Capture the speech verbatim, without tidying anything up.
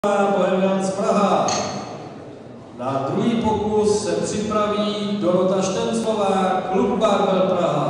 Bohemians Praha. Na druhý pokus se připraví Dorota Štenclová, klub Barbel Praha.